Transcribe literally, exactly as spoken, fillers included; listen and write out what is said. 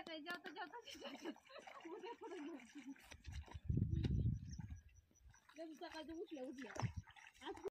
संध्याकाळी जेवता जेवता उद्या पुढे घेऊ सकाळचं उठल्या उठल्या आज